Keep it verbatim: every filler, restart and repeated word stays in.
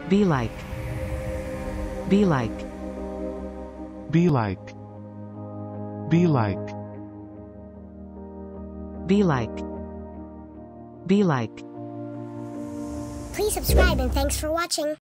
beelike, beelike, beelike, beelike, beelike, beelike. Please subscribe and thanks for watching.